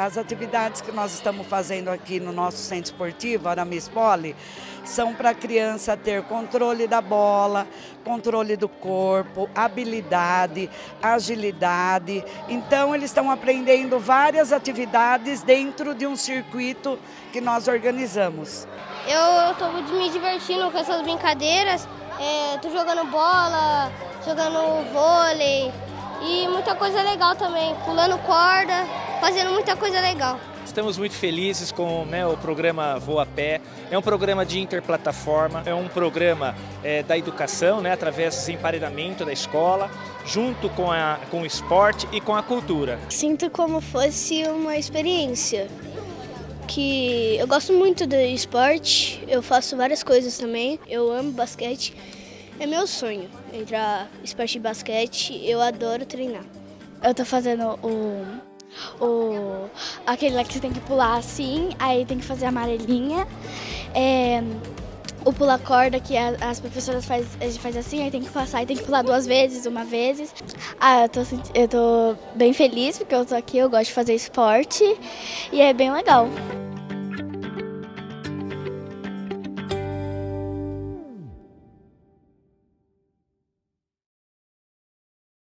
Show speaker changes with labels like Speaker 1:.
Speaker 1: as atividades que nós estamos fazendo aqui no nosso centro esportivo, Aramis Poli, são para a criança ter controle da bola, controle do corpo, habilidade, agilidade. Então, eles estão aprendendo várias atividades dentro de um circuito que nós organizamos.
Speaker 2: Eu estou me divertindo com essas brincadeiras, estou jogando bola, jogando vôlei e muita coisa legal também, pulando corda, fazendo muita coisa legal.
Speaker 3: Estamos muito felizes com o programa Voa Pé. É um programa de interplataforma, é um programa da educação, através do emparedamento da escola, junto com o esporte e com a cultura.
Speaker 4: Sinto como fosse uma experiência, que eu gosto muito do esporte, eu faço várias coisas também, eu amo basquete, é meu sonho entrar no esporte de basquete, eu adoro treinar.
Speaker 5: Eu tô fazendo aquele lá que você tem que pular assim, aí tem que fazer a amarelinha, o pular corda que as professoras faz assim, aí tem que passar e tem que pular 2 vezes, 1 vez. Eu tô bem feliz porque eu tô aqui, eu gosto de fazer esporte e é bem legal.